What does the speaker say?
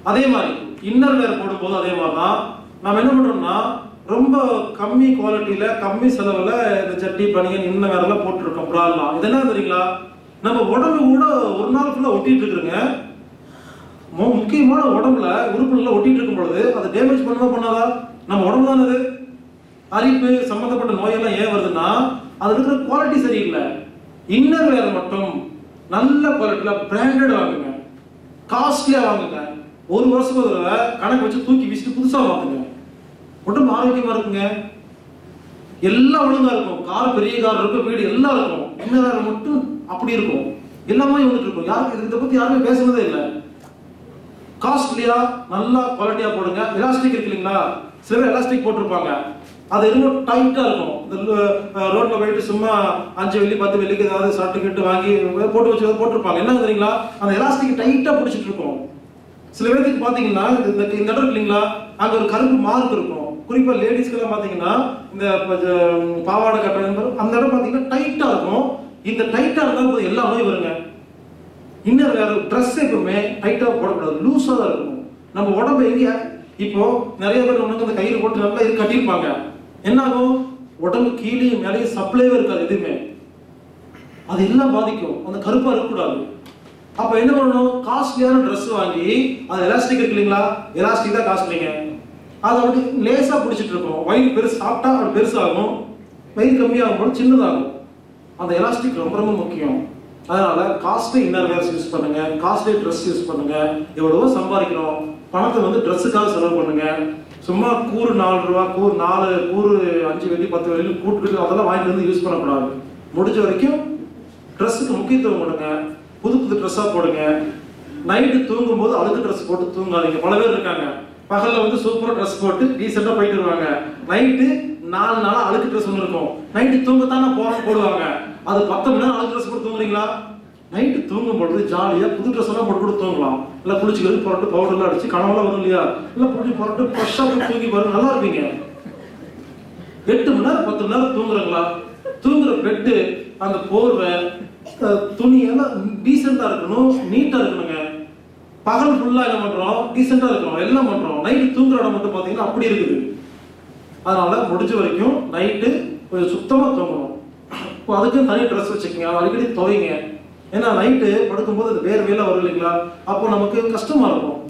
அதே மாதிரி inner wear போடும்போது அதே மாதிரி தான் நம்ம என்ன பண்றோம்னா ரொம்ப கம்மி குவாலிட்டியில கம்மி செலவுல இந்த சட்டி பனியன் இன்ன வேறெல்லாம் போட்டுருக்கோம் ப்ராலாம். இது என்ன தெரியுங்களா, நம்ம உடம்பு கூட ஒரு நாள் ஃபுல்லா ஒட்டிட்டு இருக்குங்க. முக்கியமான உடம்புல உறுப்புல ஒட்டிட்டு இருக்கும் பொழுது அது டேமேஜ் பண்ணாதா? நம்ம உடம்பு தானே அது. அரிப்பு சம்பந்தப்பட்ட நோயெல்லாம் ஏன் வருதுன்னா அது இருக்கிற குவாலிட்டி சரியில்லை. இன்னர் வேர் மட்டும் நல்ல குவாலிட்டியில பிராண்டட் வாங்குங்க, காஸ்ட்லியா வாங்குங்க. ஒரு வருஷத்துக்கு ஒரு தடவை கணக்கு வச்சு தூக்கி வீசிட்டு புதுசா வாங்குங்க. உடம்பு ஆரோக்கியமா இருக்குங்க, எல்லாம் ஒழுங்கா இருக்கும். கார் பெரிய கார் இருக்கும், வீடு எல்லாம் இருக்கும். இன்னர் மட்டும் அப்படி இருக்கும், எல்லாமே வந்துட்டு இருக்கும். யாருக்கு இதை பத்தி யாருமே பேசுறதே இல்லை. காஸ்ட்லியா நல்லா குவாலிட்டியா போடுங்க. எலாஸ்டிக் இருக்கு இல்லைங்களா, சில எலாஸ்டிக் போட்டிருப்பாங்க, அது ரொம்ப டைட்டா இருக்கும். இந்த ரோட்ல போயிட்டு சும்மா 5 வெள்ளி 10 வெள்ளிக்கு ஏதாவது சர்டிபிகேட் வாங்கி போட்டு வச்சு போட்டிருப்பாங்க. என்ன தெரியுங்களா, அந்த எலாஸ்டிக் டைட்டா பிடிச்சிட்டு இருக்கும். சில பேருக்கு பாத்தீங்கன்னா இந்த இடம் இருக்கு இல்லைங்களா, அங்க ஒரு கருப்பு மார்க் இருக்கும். குறிப்பா லேடிஸ்க்கு எல்லாம் பாத்தீங்கன்னா இந்த பாவாடை கட்டுறது அந்த இடம் பாத்தீங்கன்னா டைட்டா இருக்கும். இந்த டைட்டா இருந்தா எல்லா நோயும் வருங்க. இன்னும் வேற ட்ரெஸ் எப்பவுமே டைட்டா போடக்கூடாது, லூஸா தான் இருக்கும். நம்ம உடம்பு எங்க இப்போ நிறைய பேர் அந்த கயிறு போட்டு நல்லா இது கட்டியிருப்பாங்க. என்ன ஆகும், உடம்பு கீழே மேலேயே சப்ளைவே இருக்காது எதுவுமே, அது எல்லாம் பாதிக்கும். அந்த கருப்பா இருக்கக்கூடாது. அப்ப என்ன பண்ணணும், காஸ்ட்லியான ட்ரெஸ் வாங்கி அது எலாஸ்டிக் இருக்கு இல்லைங்களா, எலாஸ்டிக் தான் காஸ்ட்லிங்க. அதை வந்து லேசா பிடிச்சிட்டு இருக்கும். வயிறு பெருசு சாப்பிட்டா அது பெருசாகும், வயிறு கம்மியாகும் போது சின்னதாகும். அந்த எலாஸ்டிக் ரொம்ப ரொம்ப முக்கியம். அதனால காஸ்ட்லி இன்னர் வேர்ஸ் யூஸ் பண்ணுங்க, காஸ்ட்லி ட்ரெஸ் யூஸ் பண்ணுங்க. எவ்வளவோ சம்பாதிக்கிறோம், பணத்தை வந்து ட்ரெஸ்ஸுக்காக செலவு பண்ணுங்க. சும்மா கூறு 4 ரூபா, கூறு 5 வெள்ளி 10 வெள்ளி கூட்டு அதெல்லாம் வாங்கிட்டு வந்து யூஸ் பண்ணக்கூடாது. முடிஞ்ச வரைக்கும் ட்ரெஸ்ஸுக்கு முக்கியத்துவம் கொடுங்க, புது புது ட்ரெஸ்ஸாக போடுங்க. நைட்டு தூங்கும் போது அழுக்கு ட்ரெஸ் போட்டு தூங்காதீங்க. பல பேர் இருக்காங்க, பகல்ல வந்து சூப்பராக ட்ரெஸ் போட்டு டீசெண்டாக போயிட்டு வருவாங்க, நைட்டு 4 நாளா அழுக்கு ட்ரெஸ் ஒன்று இருக்கும். நைட்டு தூங்கத்தானே போடுவாங்க, அது 10 மணி நேரம் அழுக்கு ட்ரெஸ் போட்டு தூங்குறீங்களா? நைட்டு தூங்கும் பொழுது ஜாலியாக புது ட்ரெஸ் எல்லாம் போட்டு தூங்கலாம். இல்லை குளிச்சுக்கிறது புரட்டு பவுடர்லாம் அடிச்சு கனவுலாம் வரும் இல்லையா, இல்லை புரட்டு ஃப்ரெஷ்ஷாக போய் தூங்கி பாருங்க, நல்லா இருப்பீங்க. 8 மணி நேரம் 10 மணி நேரம் தூங்குறீங்களா? தூங்குற பெட்டு அந்த போர்வை துணி எல்லாம் டீசெண்டா இருக்கணும், நீட்டா இருக்கணுங்க. பகல் ஃபுல்லா என்ன பண்றோம், டீசெண்டா இருக்கிறோம், எல்லாம் பண்றோம். நைட்டு தூங்குற இடம் மட்டும் பாத்தீங்கன்னா அப்படி இருக்குது. அதனால முடிஞ்ச வரைக்கும் நைட்டு கொஞ்சம் சுத்தமா தூங்கணும். அதுக்கு தனி ட்ரெஸ் வச்சுக்கோங்க, அடிக்கடி துவைங்க. ஏன்னா நைட்டு படுக்கும்போது அது வேர்வையெல்லாம் வரும் இல்லைங்களா, அப்போ நமக்கு கஷ்டமா இருக்கும்.